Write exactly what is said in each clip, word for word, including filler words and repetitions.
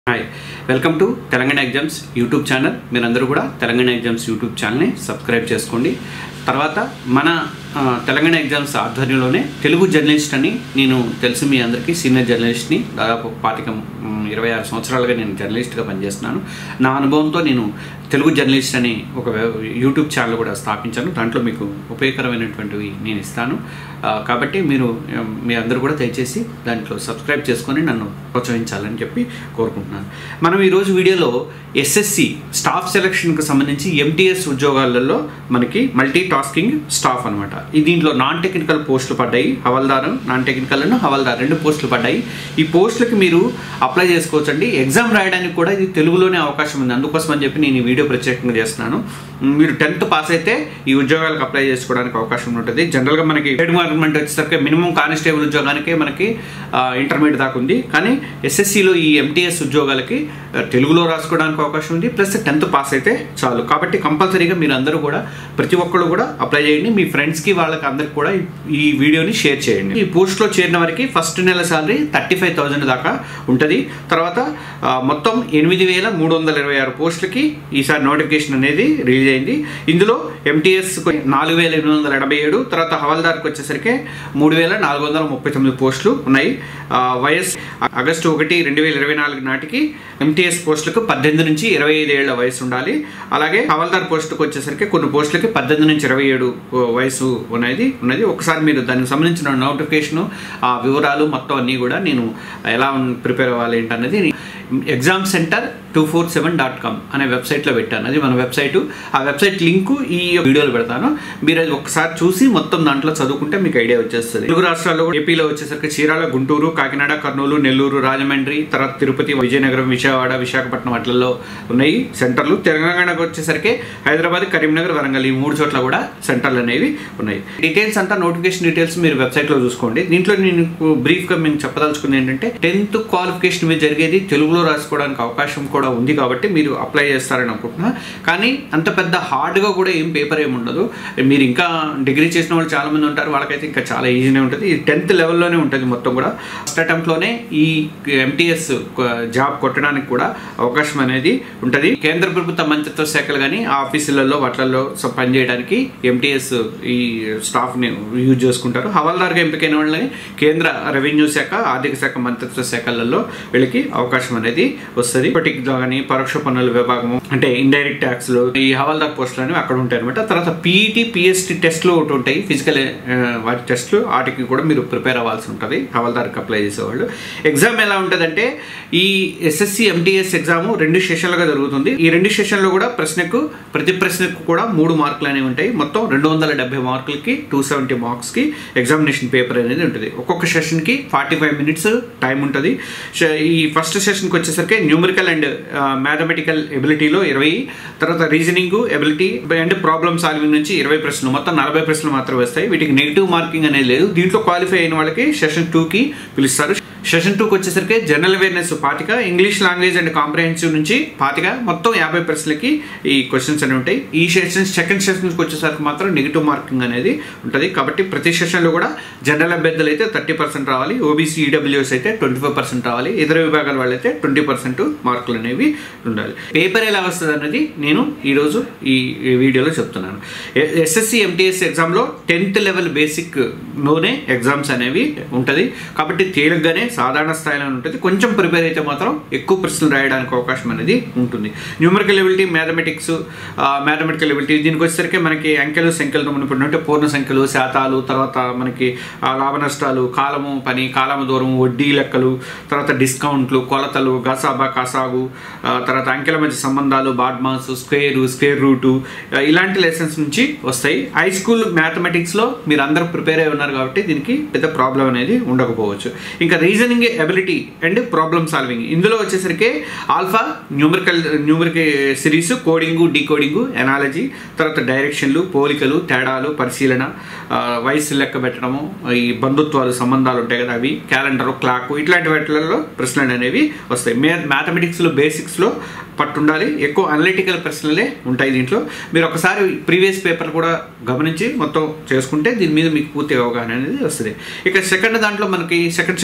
Hi welcome to Telangana exams YouTube channel. మీరందరూ కూడా Telangana exams YouTube ఛానల్ని సబ్స్క్రైబ్ చేసుకోండి. తర్వాత మన తెలంగాణ ఎగ్జామ్స్ ఆధ్వర్యంలోనే తెలుగు జర్నలిస్ట్ అని నేను తెలుసు మీ అందరికీ సీనియర్ జర్నలిస్ట్ని. దాదాపు పాతిక ఇరవై ఆరు సంవత్సరాలుగా నేను జర్నలిస్ట్గా పనిచేస్తున్నాను. నా అనుభవంతో నేను తెలుగు జర్నలిస్ట్ అని ఒక యూట్యూబ్ ఛానల్ కూడా స్థాపించాను. దాంట్లో మీకు ఉపయోగకరమైనటువంటివి నేను ఇస్తాను. కాబట్టి మీరు మీ అందరూ కూడా దయచేసి దాంట్లో సబ్స్క్రైబ్ చేసుకొని నన్ను ప్రోత్సహించాలని చెప్పి కోరుకుంటున్నాను. మనం ఈరోజు వీడియోలో ఎస్ఎస్సి స్టాఫ్ సెలక్షన్కి సంబంధించి ఎంటీఎస్ ఉద్యోగాలలో మనకి మల్టీ టాస్కింగ్ స్టాఫ్ అనమాట. ఈ దీంట్లో నాన్ టెక్నికల్ పోస్టులు పడ్డాయి. హవల్దారు నాన్ టెక్నికల్ అను హవల్దార్ రెండు పోస్టులు పడ్డాయి. ఈ పోస్టులకి మీరు అప్లై చేసుకోవచ్చండి. ఎగ్జామ్ రాయడానికి కూడా ఇది తెలుగులోనే అవకాశం ఉంది. అందుకోసం అని చెప్పి నేను ఈ వీడియో ప్రత్యేకంగా చేస్తున్నాను. మీరు టెన్త్ పాస్ అయితే ఈ ఉద్యోగాలకు అప్లై చేసుకోవడానికి అవకాశం ఉంటుంది. జనరల్గా మనకి స్టేట్ గవర్నమెంట్ వచ్చేసరికి మినిమం కానిస్టేబుల్ ఉద్యోగానికే మనకి ఇంటర్మీడియట్ దాకా ఉంది. కానీ ఎస్ఎస్సిలో ఈ ఎంటీఎస్ ఉద్యోగాలకి తెలుగులో రాసుకోవడానికి అవకాశం ఉంది. ప్లస్ టెన్త్ పాస్ అయితే చాలు. కాబట్టి కంపల్సరీగా మీరు అందరూ కూడా ప్రతి ఒక్కరు కూడా అప్లై చేయండి. మీ ఫ్రెండ్స్కి వాళ్ళకి అందరికి కూడా ఈ వీడియోని షేర్ చేయండి. ఈ పోస్ట్లో చేరిన వారికి ఫస్ట్ నెల సాలరీ థర్టీ ఫైవ్ థౌజండ్ దాకా ఉంటుంది. తర్వాత మొత్తం ఎనిమిది వేల మూడు వందల ఇరవై ఆరు పోస్టులకి ఈసారి నోటిఫికేషన్ అనేది రిలీజ్ అయింది. ఇందులో ఎంటీఎస్ నాలుగు వేల ఎనిమిది వందల ఎనభై ఏడు తర్వాత హవల్దార్కి వచ్చేసరికి మూడు వేల నాలుగు వందల ముప్పై తొమ్మిది పోస్టులు ఉన్నాయి. వయసు ఆగస్టు ఒకటి రెండు వేల ఇరవై నాలుగు నాటికి ఎంటీఎస్ పోస్టులకు పద్దెనిమిది నుంచి ఇరవై ఐదు ఏళ్ల వయసు ఉండాలి. అలాగే హవల్దార్ పోస్టుకు వచ్చేసరికి కొన్ని పోస్టులకి పద్దెనిమిది నుంచి ఇరవై ఏడు వయసు ఉన్నది ఉన్నది ఒకసారి మీరు దానికి సంబంధించిన నోటిఫికేషన్ ఆ వివరాలు మొత్తం అన్నీ కూడా నేను ఎలా ప్రిపేర్ అవ్వాలి ఏంటనేది exam centre two four seven dot com అనే వెబ్సైట్లో పెట్టాను. అది మన వెబ్సైటు. ఆ వెబ్సైట్ లింకు ఈ వీడియోలో పెడతాను. మీరు అది ఒకసారి చూసి మొత్తం దాంట్లో చదువుకుంటే మీకు ఐడియా వచ్చేస్తుంది. తెలుగు రాష్ట్రాల్లో ఏపీలో వచ్చేసరికి చీరాల, గుంటూరు, కాకినాడ, కర్నూలు, నెల్లూరు, రాజమండ్రి, తర్వాత తిరుపతి, విజయనగరం, విజయవాడ, విశాఖపట్నం వాటిల్లో ఉన్నాయి సెంటర్లు. తెలంగాణకు వచ్చేసరికి హైదరాబాద్, కరీంనగర్, వరంగల్ ఈ మూడు చోట్ల కూడా సెంటర్లు అనేవి ఉన్నాయి. డీటెయిల్స్ అంతా నోటిఫికేషన్ డీటెయిల్స్ మీరు వెబ్సైట్లో చూసుకోండి. దీంట్లో నేను బ్రీఫ్గా మేము చెప్పదలుచుకుంది ఏంటంటే టెన్త్ క్వాలిఫికేషన్ మీద జరిగేది తెలుగులో రాసుకోవడానికి అవకాశం కూడా ఉంది. కాబట్టి మీరు అప్లై చేస్తారని అనుకుంటున్నా. కానీ అంత పెద్ద హార్డ్గా కూడా ఏం పేపర్ ఏమి ఉండదు. మీరు ఇంకా డిగ్రీ చేసిన వాళ్ళు చాలా మంది ఉంటారు. వాళ్ళకైతే ఇంకా చాలా ఈజీనే ఉంటుంది. ఇది టెన్త్ లెవెల్లోనే ఉంటుంది మొత్తం కూడా. ఫస్ట్ అటెంప్ట్లోనే ఈ ఎంటీఎస్ జాబ్ కొట్టడానికి కూడా అవకాశం అనేది ఉంటుంది. కేంద్ర ప్రభుత్వ మంత్రిత్వ శాఖలు కానీ ఆఫీసులలో వాటిల్లో పనిచేయడానికి ఎంటీఎస్ ఈ స్టాఫ్ని యూజ్ చేసుకుంటారు. హవల్దార్గా ఎంపికైన వాళ్ళని కేంద్ర రెవెన్యూ శాఖ, ఆర్థిక శాఖ మంత్రిత్వ శాఖలలో వీళ్ళకి అవకాశం అనేది వస్తుంది. కానీ పరోక్ష పన్నుల విభాగము అంటే ఇండైరెక్ట్ ట్యాక్స్ లో ఈ హవల్దార్ పోస్టులు అనేవి అక్కడ ఉంటాయి అనమాట. తర్వాత పీఈటీ, పిఎస్టీ టెస్ట్లు ఒకటి ఉంటాయి. ఫిజికల్ వాటి టెస్ట్లు వాటికి కూడా మీరు ప్రిపేర్ అవ్వాల్సి ఉంటుంది హవల్దార్కి అప్లై చేసేవాళ్ళు. ఎగ్జామ్ ఎలా ఉంటుందంటే ఈ ఎస్ఎస్సి ఎంటీఎస్ ఎగ్జామ్ రెండు సెషన్లుగా జరుగుతుంది. ఈ రెండు సెషన్లో కూడా ప్రశ్నకు ప్రతి ప్రశ్నకు కూడా మూడు మార్కులు అనేవి ఉంటాయి. మొత్తం రెండు వందల డెబ్బై మార్కులకి టూ సెవెంటీ మార్క్స్కి ఎగ్జామినేషన్ పేపర్ అనేది ఉంటుంది. ఒక్కొక్క సెషన్కి ఫార్టీ ఫైవ్ మినిట్స్ టైం ఉంటుంది. ఈ ఫస్ట్ సెషన్కి వచ్చేసరికి న్యూమరికల్ అండ్ మ్యాథమెటికల్ ఎబిలిటీలో ఇరవై, తర్వాత reasoning ability and problem solving నుంచి ఇరవై ప్రశ్నలు, మొత్తం నలభై ప్రశ్నలు మాత్రమే వస్తాయి. వీటికి నెగిటివ్ మార్కింగ్ అనేది లేదు. దీంట్లో క్వాలిఫై అయిన వాళ్ళకి సెషన్ టూకి పిలుస్తారు. సెషన్ టూకి వచ్చేసరికి జనరల్ అవేర్నెస్ పాతిక, ఇంగ్లీష్ లాంగ్వేజ్ అండ్ కాంప్రహెన్సివ్ నుంచి పాతిక, మొత్తం యాభై ప్రశ్నలకి ఈ క్వశ్చన్స్ అనేవి ఉంటాయి. ఈ సెషన్స్ సెకండ్ సెషన్కి వచ్చేసరికి మాత్రం నెగిటివ్ మార్కింగ్ అనేది ఉంటుంది. కాబట్టి ప్రతి సెషన్లో కూడా జనరల్ అభ్యర్థులు అయితే థర్టీ పర్సెంట్ రావాలి, ఓబీసీ ఈడబ్ల్యూఎస్ అయితే ట్వంటీ ఫైవ్ పర్సెంట్ రావాలి, ఇతర విభాగాల వాళ్ళైతే ట్వంటీ పర్సెంట్ మార్కులు అనేవి ఉండాలి. పేపర్ ఎలా వస్తుంది అన్నది నేను ఈరోజు ఈ వీడియోలో చెప్తున్నాను. ఎస్ఎస్సి ఎంటీఎస్ ఎగ్జామ్లో టెన్త్ లెవెల్ బేసిక్లోనే ఎగ్జామ్స్ అనేవి ఉంటుంది. కాబట్టి తేలిగ్గానే సాధారణ స్థాయిలో ఉంటుంది. కొంచెం ప్రిపేర్ అయితే మాత్రం ఎక్కువ ప్రశ్నలు రాయడానికి అవకాశం అనేది ఉంటుంది. Numerical ability, mathematics, mathematical ability దీనికి వచ్చేసరికి మనకి అంకెలు, సంఖ్యలు మునిపడినట్టు పూర్ణ సంఖ్యలు, శాతాలు, తర్వాత మనకి లాభ నష్టాలు, కాలము పని, కాలము దూరం, వడ్డీ లెక్కలు, తర్వాత డిస్కౌంట్లు, కొలతలు, గసాబా, కసాగు, తర్వాత అంకెల మధ్య సంబంధాలు, బాడ్మాస్, స్క్వేరు, స్క్వేర్ రూటు ఇలాంటి లెసన్స్ నుంచి వస్తాయి. హై స్కూల్ మ్యాథమెటిక్స్లో మీరు అందరూ ప్రిపేర్ అయి ఉన్నారు కాబట్టి దీనికి పెద్ద ప్రాబ్లం అనేది ఉండకపోవచ్చు. ఇంకా reasoning ability and problem solving ఇందులో వచ్చేసరికి alpha, numerical numerical series, coding, decoding, analogy, తర్వాత డైరెక్షన్లు, పోలికలు, తేడాలు, పరిశీలన, వయసు లెక్క పెట్టడము, ఈ బంధుత్వాలు, సంబంధాలు ఉంటాయి కదా అవి, క్యాలెండర్, క్లాక్ ఇట్లాంటి వాటిలలో ప్రశ్నలు అనేవి వస్తాయి. మే మ్యాథమెటిక్స్లో బేసిక్స్లో పట్టుండాలి. ఎక్కువ అనలిటికల్ ప్రశ్నలే ఉంటాయి దీంట్లో. మీరు ఒకసారి ప్రీవియస్ పేపర్ కూడా గమనించి మొత్తం చేసుకుంటే దీని మీద మీకు పూర్తి అవగాహన అనేది వస్తుంది. ఇక సెకండ్ దాంట్లో మనకి సెకండ్ సెషన్లో వచ్చి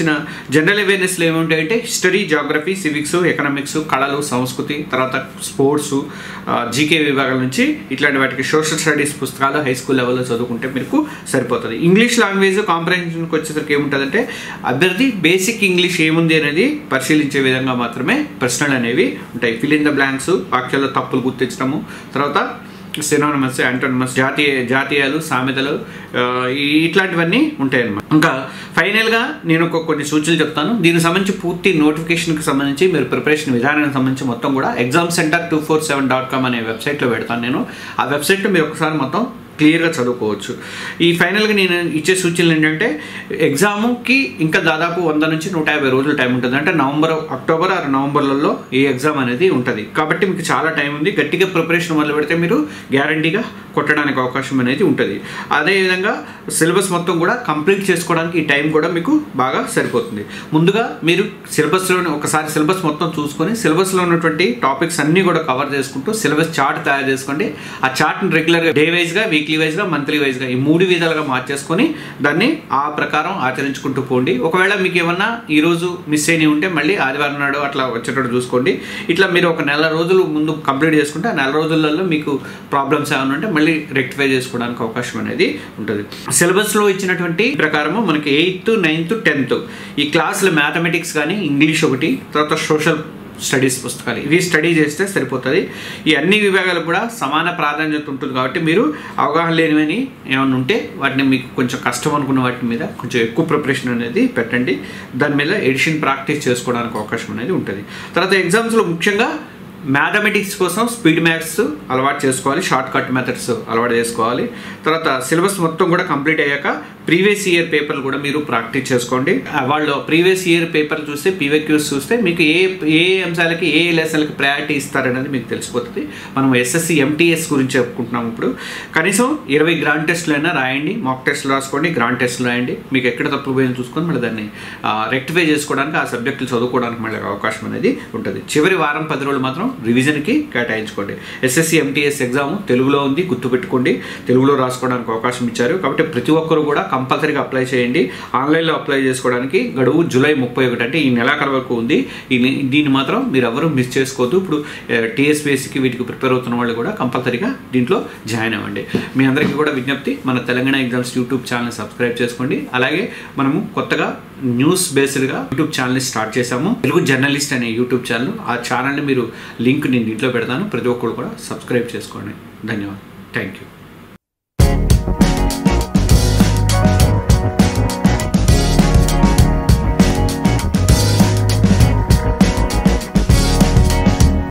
వచ్చిన జనరల్ అవేర్నెస్లో ఏముంటాయంటే హిస్టరీ, జాగ్రఫీ, సివిక్స్, ఎకనామిక్స్, కళలు, సంస్కృతి, తర్వాత స్పోర్ట్స్, జీకే విభాగాల నుంచి ఇట్లాంటి వాటికి సోషల్ స్టడీస్ పుస్తకాలు హై స్కూల్ లెవెల్లో చదువుకుంటే మీకు సరిపోతుంది. ఇంగ్లీష్ లాంగ్వేజ్ కాంప్రహెన్షన్కి వచ్చేసరికి ఏముంటుందంటే అభ్యర్థి బేసిక్ ఇంగ్లీష్ ఏముంది అనేది పరిశీలించే విధంగా మాత్రమే ప్రశ్నలు అనేవి ఉంటాయి. ఫిల్ ఇన్ ద బ్లాంక్స్, వాక్యాల్లో తప్పులు గుర్తించడము, తర్వాత సినోనిమస్, యాంటోనిమస్, జాతీయ జాతీయాలు, సామెతలు, ఇట్లాంటివన్నీ ఉంటాయి అన్నమాట. ఇంకా ఫైనల్గా నేను ఒక కొన్ని సూచనలు చెప్తాను. దీనికి సంబంధించి పూర్తి నోటిఫికేషన్కి సంబంధించి మీరు ప్రిపరేషన్ విధానానికి సంబంధించి మొత్తం కూడా exam centre two four seven dot com అనే వెబ్సైట్లో పెడతాను నేను. ఆ వెబ్సైట్లో మీరు ఒకసారి మొత్తం క్లియర్గా చదువుకోవచ్చు. ఈ ఫైనల్గా నేను ఇచ్చే సూచనలు ఏంటంటే ఎగ్జామ్కి ఇంకా దాదాపు వంద నుంచి నూట యాభై రోజులు టైం ఉంటుంది. అంటే నవంబర్, అక్టోబర్ ఆరు నవంబర్లలో ఈ ఎగ్జామ్ అనేది ఉంటుంది. కాబట్టి మీకు చాలా టైం ఉంది. గట్టిగా ప్రిపరేషన్ మొదలు పెడితే మీరు గ్యారంటీగా కొట్టడానికి అవకాశం అనేది ఉంటుంది. అదేవిధంగా సిలబస్ మొత్తం కూడా కంప్లీట్ చేసుకోవడానికి ఈ టైం కూడా మీకు బాగా సరిపోతుంది. ముందుగా మీరు సిలబస్లోని ఒకసారి సిలబస్ మొత్తం చూసుకొని సిలబస్లో ఉన్నటువంటి టాపిక్స్ అన్నీ కూడా కవర్ చేసుకుంటూ సిలబస్ చార్ట్ తయారు చేసుకోండి. ఆ చార్ట్ని రెగ్యులర్గా డే వైజ్గా, వీక్లీ వైజ్గా, మంత్లీ వైజ్గా ఈ మూడు విధాలుగా మార్చేసుకొని దాన్ని ఆ ప్రకారం ఆచరించుకుంటూ పోండి. ఒకవేళ మీకు ఏమన్నా ఈరోజు మిస్ అయినవి ఉంటే మళ్ళీ ఆదివారం నాడు అట్లా వచ్చేటట్టు చూసుకోండి. ఇట్లా మీరు ఒక నెల రోజులు ముందు కంప్లీట్ చేసుకుంటే ఆ నెల రోజులలో మీకు ప్రాబ్లమ్స్ ఏమైనా ఉంటే మళ్ళీ రెక్టిఫై చేసుకోవడానికి అవకాశం అనేది ఉంటుంది. సిలబస్లో ఇచ్చినటువంటి ప్రకారము మనకి ఎయిత్, నైన్త్, టెన్త్ ఈ క్లాసులు మ్యాథమెటిక్స్ కానీ, ఇంగ్లీష్ ఒకటి, తర్వాత సోషల్ స్టడీస్ పుస్తకాలు ఇవి స్టడీ చేస్తే సరిపోతుంది. ఈ అన్ని విభాగాలకు కూడా సమాన ప్రాధాన్యత ఉంటుంది. కాబట్టి మీరు అవగాహన లేనివని ఏమైనా ఉంటే వాటిని మీకు కొంచెం కష్టం అనుకున్న వాటి మీద కొంచెం ఎక్కువ ప్రిపరేషన్ అనేది పెట్టండి. దాని మీద ఎడిషన్ ప్రాక్టీస్ చేసుకోవడానికి అవకాశం అనేది ఉంటుంది. తర్వాత ఎగ్జామ్స్లో ముఖ్యంగా మ్యాథమెటిక్స్ కోసం స్పీడ్ మ్యాథ్స్ అలవాటు చేసుకోవాలి, షార్ట్ కట్ మెథడ్స్ అలవాటు చేసుకోవాలి. తర్వాత సిలబస్ మొత్తం కూడా కంప్లీట్ అయ్యాక ప్రీవియస్ ఇయర్ పేపర్లు కూడా మీరు ప్రాక్టీస్ చేసుకోండి. వాళ్ళు ప్రీవియస్ ఇయర్ పేపర్లు చూస్తే, పీవైక్యూస్ చూస్తే మీకు ఏ ఏ అంశాలకి ఏ లెసన్లకి ప్రయారిటీ ఇస్తారనేది మీకు తెలిసిపోతుంది. మనం ఎస్ఎస్సి ఎంటీఎస్ గురించి చెప్పుకుంటున్నాం. ఇప్పుడు కనీసం ఇరవై గ్రాండ్ టెస్టులు అయినా రాయండి, మాక్ టెస్టులు రాసుకోండి, గ్రాండ్ టెస్టులు రాయండి. మీకు ఎక్కడ తప్పు పోయింది చూసుకొని మళ్ళీ దాన్ని రెక్టిఫై చేసుకోవడానికి, ఆ సబ్జెక్టులు చదువుకోవడానికి మళ్ళీ అవకాశం అనేది ఉంటుంది. చివరి వారం పది రోజులు మాత్రం రివిజన్కి కేటాయించుకోండి. ఎస్ఎస్సి ఎంటీఎస్ ఎగ్జామ్ తెలుగులో ఉంది, గుర్తుపెట్టుకోండి. తెలుగులో రాసుకోవడానికి అవకాశం ఇచ్చారు. కాబట్టి ప్రతి ఒక్కరు కూడా కంపల్సరీగా అప్లై చేయండి. ఆన్లైన్లో అప్లై చేసుకోవడానికి గడువు జూలై ముప్పై ఒకటి అంటే ఈ నెలాఖరు వరకు ఉంది. దీన్ని మాత్రం మీరు ఎవరు మిస్ చేసుకోవద్దు. ఇప్పుడు టీఎస్పీఎస్సీకి వీటికి ప్రిపేర్ అవుతున్న వాళ్ళు కూడా కంపల్సరీగా దీంట్లో జాయిన్ అవ్వండి. మీ అందరికీ కూడా విజ్ఞప్తి, మన Telangana exams YouTube channel subscribe చేసుకోండి. అలాగే మనము కొత్తగా న్యూస్ బేస్డ్గా యూట్యూబ్ ఛానల్ని స్టార్ట్ చేశాము, తెలుగు జర్నలిస్ట్ అనే యూట్యూబ్ ఛానల్. ఆ ఛానల్ని మీరు లింక్ నేను దీంట్లో పెడతాను. ప్రతి ఒక్కరు కూడా సబ్స్క్రైబ్ చేసుకోండి. ధన్యవాదాలు. Thank you.